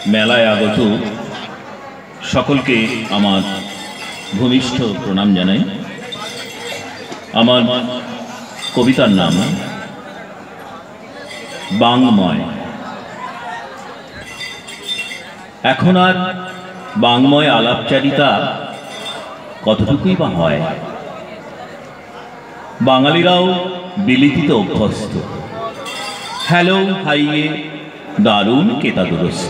মেলায় আগত সকলকে আমার ভূমিষ্ঠ প্রণাম জানাই। আমার কবিতার নাম বাংময়। এখন আর বাংময় আলাপচারিতা কতটুকুই বা হয়। বাঙালিরাও বিলিতিতে অভ্যস্ত, হ্যালো হাইয়ে দারুণ কেতাদুরস্ত।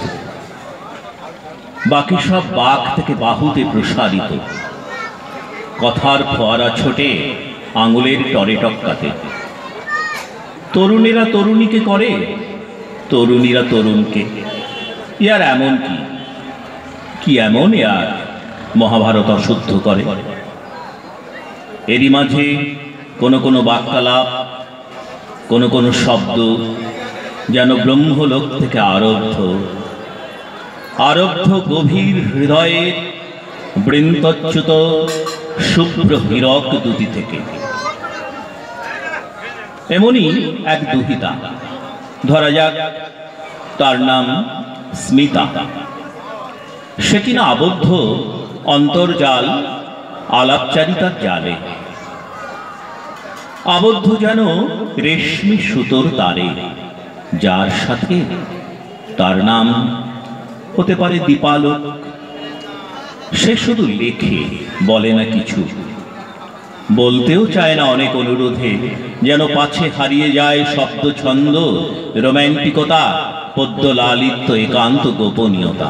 বাকি সব বাক থেকে বাহুতে প্রসারিত, কথার ফোয়ারা ছোটে আঙুলের টরে টক্কাতে। তরুণেরা তরুণীকে করে, তরুণীরা তরুণকে। ইয়ার এমন কি এমন ইয়ার মহাভারত অশুদ্ধ করে। এরই মাঝে কোনো কোনো বাক্যালাপ, কোনো কোনো শব্দ যেন ব্রহ্মলোক থেকে আরব্ধ গভীর হৃদয়ের বৃন্তচ্যুত শুভ্র হীরক দুটি থেকে। এমনই এক দুহিতা, ধরা যাক তার নাম স্মিতা। সে কিনা আবদ্ধ অন্তর্জাল আলাপচারিতার জালে, আবদ্ধ যেন রেশমি সুতোর তারে, যার সাথে তার নাম হতে পারে দীপালোক। সে শুধু লেখে, বলে না কিছু, বলতেও চায় না অনেক অনুরোধে, যেন পাছে হারিয়ে যায় শব্দ ছন্দ, রোম্যান্টিকতা, পদ্য লালিত্য, একান্ত গোপনীয়তা।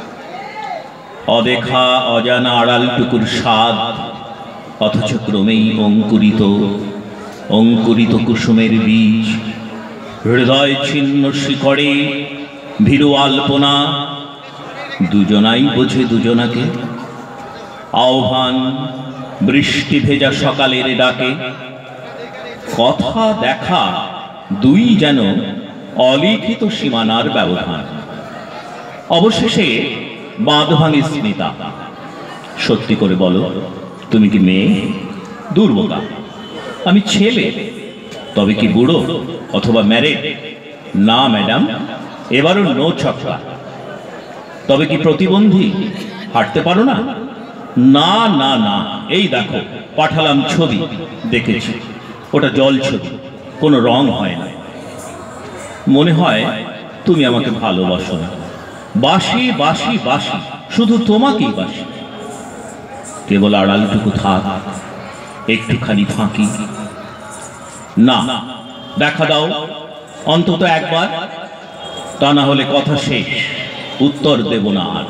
অদেখা অজানা আড়ালটুকুর স্বাদ, অথচ ক্রমেই অঙ্কুরিত কুসুমের বীজ। হৃদয় ছিন্ন শিকড়ে ভীরু আলপনা, দুজনাই বোঝে দুজনাকে। আহ্বান বৃষ্টি ভেজা সকালের ডাকে, কথা দেখা দুই যেন অলিখিত সীমানার ব্যবধান। অবশেষে বাঁধ ভাঙে স্মিতা। সত্যি করে বলো, তুমি কি মেয়ে? দুর্বোকা, আমি ছেলে। তবে কি বুড়ো অথবা ম্যারেড? না ম্যাডাম, এবারও নো ছক্কা। তবে কি প্রতিবন্ধী? হাঁটতে পারো না? না না না, এই দেখো পাঠালাম ছবি, দেখেছি। ওটা জল ছবি, কোনো রং হয় না। মনে হয় তুমি আমাকে ভালোবাসো না। বাসি বাসি বাসি, শুধু তোমাকেই বাসি। কেবল আড়ালটুকু থাক, একটুখানি ফাঁকি। না, দেখা দাও অন্তত একবার, তা না হলে কথা শেষ, উত্তর দেব না আর।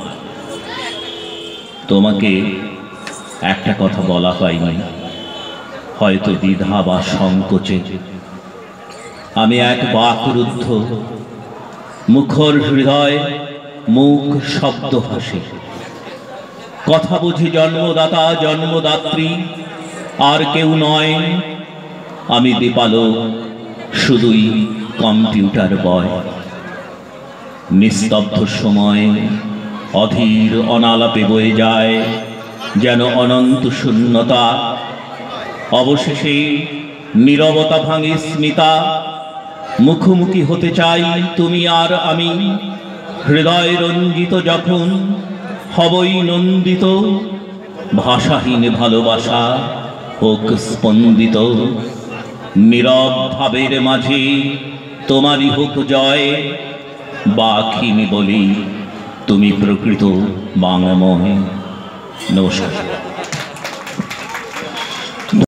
তোমাকে একটা কথা বলা হয়নি, হয়তো দ্বিধা বা সংকোচে। আমি এক বাকরুদ্ধ, মুখর হৃদয়, মুখ শব্দ হাসে। কথা বুঝি জন্মদাতা জন্মদাত্রী, আর কেউ নয়। আমি দীপালোক, শুধুই কম্পিউটার বয়। নিস্তব্ধ সময় অধীর অনালাপে বয়ে যায়, যেন অনন্ত শূন্যতা। অবশেষে নীরবতা ভাঙে স্মিতা। মুখোমুখি হতে চাই তুমি আর আমি। হৃদয় রঞ্জিত যখন হবই নন্দিত, ভাষাহীন ভালোবাসা হোক স্পন্দিত। নীরব ভাবের মাঝে তোমারই হোক জয়। বাখিনি বলি, তুমি প্রকৃত বাংময়। নমস্কার।